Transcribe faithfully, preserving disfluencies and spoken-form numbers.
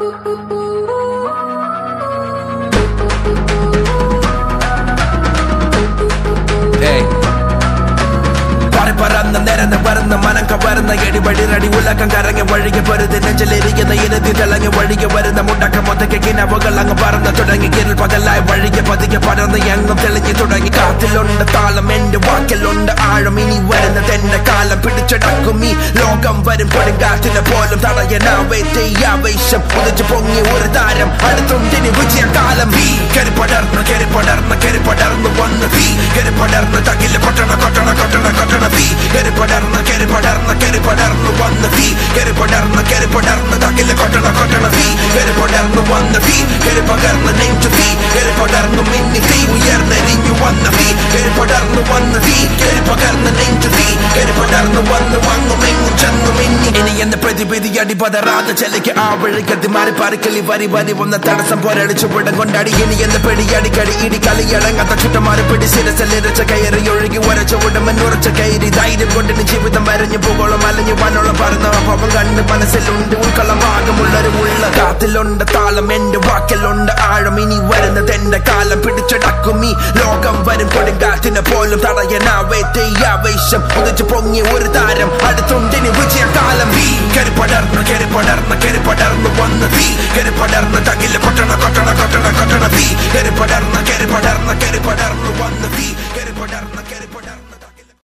പറന്ന് നിരന്ന് വരുന്ന മനം കവരുന്ന എടിപടി റടി ഉലക്കം കറങ്ങി വഴികെ പൊരുതി നെഞ്ചിലിരിക്കുന്ന ഇനത്തി തിളങ്ങി വഴികെ വരുന്ന മുണ്ടക്കം ഒത്തയ്ക്ക് കിനവുകൾ അങ്ങ് പറന്ന് തുടങ്ങി കിരിൽ പകലായി വഴികെ പതിക്കെ പടർന്ന് എങ്ങും തെളിഞ്ഞു തുടങ്ങി കാത്തിലുണ്ട് താളം എന്റെ വാക്കിലുണ്ട് ആഴം ഇനി വരുന്നത് എന്റെ കാലം പിടിച്ചടക്കും ഈ ലോകം വരും കൊടുങ്കാറ്റിനെ പോലും തടയനാവേശം ഉദിച്ചു പൊങ്ങി ഒരു താരം അടുത്തുണ്ടിനി വിജയകാലം വീ കരി പടർന്ന് കരി പടർന്ന് കരി പടർന്നു വന്ന് വീ കരി പടർന്ന് തകില് കൊട്ടണ കൊട്ടണ കൊട്ടണ കൊട്ടണ വീ കരി പടർന്ന് കരി പടർന്ന് കരി പടർന്നു വന്ന് വീ കരി പടർന്ന് കരി പടർന്ന് തകില് കൊട്ടണ കൊട്ടണ വീ കരി പടർന്നു വന്ന് വീ കരി പകർന്ന് നെഞ്ചു വീ കരി പടർന്നു മിന്നി വീ ഉയർന്നെരിഞ്ഞു വന്ന വീ കരി പടർന്നു വന്ന് വീ കരി പകർന്ന് നെഞ്ചു വീ കരി പടർന്നു വന്ന് വന്നു മെങ്ങും ചെന്നു മിന്നി ഇനി എന്ന പ്രതിപിതി അടിപതറാതെ ചെലയ്ക്ക് ആ വഴിക്കത്തി മാറി പാറിക്കളി വരി വരി വന്ന തടസ്സം പോരടിച്ചു പിടം കൊണ്ടാടി ഇനി എന്ന പെടി അടിക്കടി ഇടി കളി അടങ്ങാത്ത ചുറ്റമാറി പിടി സിരസലിരച്ച കയറി ഒഴുകി ഉരച്ച ഉടമൻ ഉറച്ച കയറി ധൈര്യം കൊണ്ടിന് ജീവിതം വരഞ്ഞു പോകോളം അലഞ്ഞു വനോളം പറന്ന പാപം കണ്ട് മനസ്സിലുണ്ട് ഉൾക്കൊള്ളമാകമുള്ളൊരു ഉള്ള കാത്തിലുണ്ട് താളം എന്റെ വാക്കിലുണ്ട് ആഴം ഇനി വരുന്നത് എന്റെ കാലം പിടിച്ചടക്കും ഈ ലോകം വരും കൊടുങ്കാറ്റിനെ പോലും തടയനാവേശം ഉദിച്ചു പൊങ്ങി ഒരു താരം അടുത്തുണ്ടിനി വിജയകാലം വീ കരി പടർന്ന് കരി പടർന്ന് കരി പടർന്നു വന്ന് വീ കരി പടർന്ന് തകില് കൊട്ടണ കൊട്ടണ കൊട്ടണ കൊട്ടണ വീ കരി പടർന്ന് കരി പടർന്ന് കരി പടർന്നു വന്ന് വീ